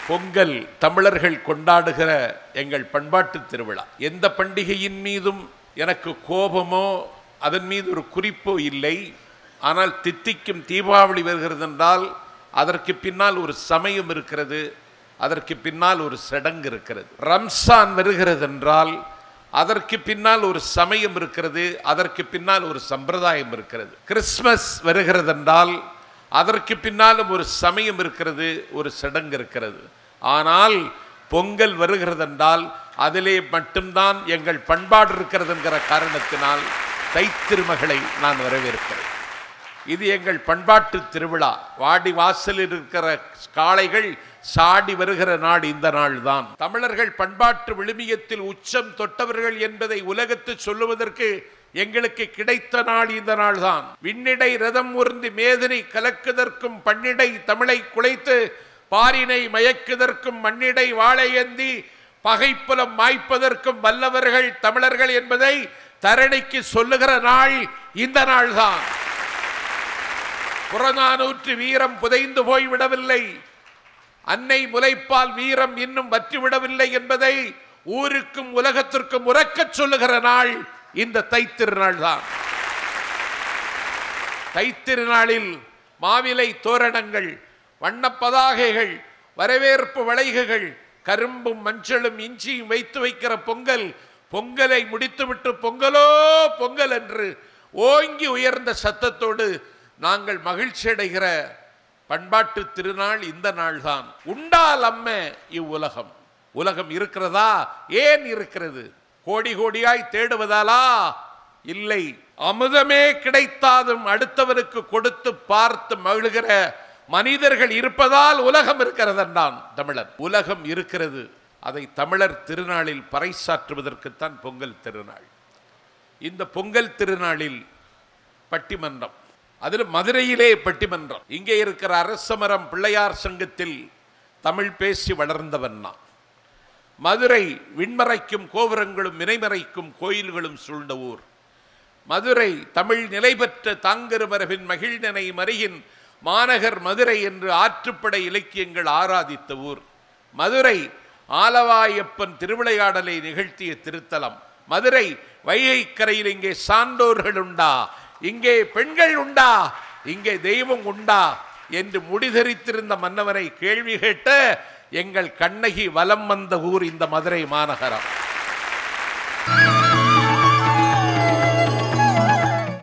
பொங்கல் தமிழர்கள் கொண்டாடுகிற எங்கள் பண்பாட்டு திருவிழா. எந்த பண்டிகையின் மீதும் எனக்கு கோபமோ அதன் மீது ஒரு குறிப்போ இல்லை. ஆனால் தித்திக்கும் தீபாவளி வருகிறது என்றால் அதற்கு பின்னால் ஒரு சமயம் இருக்கிறது, அதற்கு பின்னால் ஒரு சடங்கு இருக்கிறது. ரம்சான் வருகிறது என்றால் அதற்கு பின்னால் ஒரு சமயம் இருக்கிறது, அதற்கு பின்னால் ஒரு சம்பிரதாயம் இருக்கிறது. கிறிஸ்மஸ் வருகிறது என்றால் அதற்கு பின்னாலும் ஒரு சமயம் இருக்கிறது, ஒரு சடங்கு இருக்கிறது. ஆனால் பொங்கல் வருகிறது என்றால் அதிலே மட்டும்தான் எங்கள் பண்பாடு இருக்கிறது என்கிற காரணத்தினால் தைத்திருமகளை நான் வரவேற்கிறேன். இது எங்கள் பண்பாட்டு திருவிழா. வாடி வாசலில் இருக்கிற காளைகள் சாடி வருகிற நாடு இந்த நாள் தான். தமிழர்கள் பண்பாட்டு விழுமியத்தில் உச்சம் தொட்டவர்கள் என்பதை உலகத்து சொல்லுவதற்கு எங்களுக்கு கிடைத்த நாள் இந்த நாள் தான். விண்ணிடை ரதம் ஊர்ந்து மேதினை கலக்குதற்கும் பண்ணிடை தமிழை குலைத்து பாரினை மயக்குதற்கும் மண்ணிடை வாழையந்தி பகைப்புலம் மாய்ப்பதற்கும் வல்லவர்கள் தமிழர்கள் என்பதை தரணிக்கு சொல்லுகிற நாள் இந்த நாள் தான். புறநானூற்று வீரம் புதைந்து போய்விடவில்லை, அன்னை முலைப்பால் வீரம் இன்னும் வற்றிவிடவில்லை என்பதை ஊருக்கும் உலகத்திற்கும் உரக்கச் சொல்லுகிற நாள் இந்த தைத்திருநாள் தான். தைத்திருநாளில் மாவிலை தோரணங்கள், வண்ண பதாகைகள், வரவேற்பு வளைகுகள், கரும்பும் மஞ்சளும் இஞ்சியும் வைத்து வைக்கிற பொங்கல், பொங்கலை முடித்துவிட்டு பொங்கலோ பொங்கல் என்று ஓங்கி உயர்ந்த சத்தத்தோடு நாங்கள் மகிழ்ச்சி அடைகிற பண்பாட்டு திருநாள் இந்த நாள் தான். உண்டால் அம்ம இவ்வுலகம். உலகம் இருக்கிறதா? ஏன் இருக்கிறது? கோடி கோடியாய் தேடுவதாலா? இல்லை. அமுதமே கிடைத்தாலும் அடுத்தவருக்கு கொடுத்து பார்த்து மகிழ்கிற மனிதர்கள் இருப்பதால் உலகம் இருக்கிறது என்றான் தமிழர். உலகம் இருக்கிறது, அதை தமிழர் திருநாளில் பறைசாற்றுவதற்குத்தான் பொங்கல் திருநாள். இந்த பொங்கல் திருநாளில் பட்டிமன்றம், அதில் மதுரையிலே பட்டிமன்றம். இங்கே இருக்கிற அரசமரம் பிள்ளையார் சங்கத்தில் தமிழ் பேசி வளர்ந்தவன் நான். மதுரை விண்மறைக்கும் கோபுரங்களும் வினைமறைக்கும் கோயில்களும் சூழ்ந்த ஊர். மதுரை தமிழ் நிலை பெற்ற தாங்கருமரபின் மகிழ்நனை மறியின் மாநகர் மதுரை என்று ஆற்றுப்படை இலக்கியங்கள் ஆராதித்த ஊர். மதுரை ஆலவாயப்பன் திருவிளையாடலை நிகழ்த்திய திருத்தலம். மதுரை வைகை கரையில் இங்கே சான்றோர்கள் உண்டா, இங்கே பெண்கள் உண்டா, இங்கே தெய்வம் உண்டா என்று முடிதரித்திருந்த மன்னவரை கேள்வி கேட்ட எங்கள் கண்ணகி வலம் வந்த ஊர் இந்த மதுரை மாநகரம்.